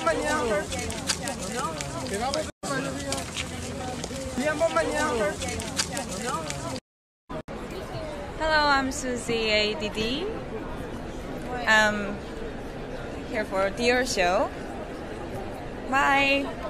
Hello, I'm Suzy ADD. I'm here for Dior show. Bye.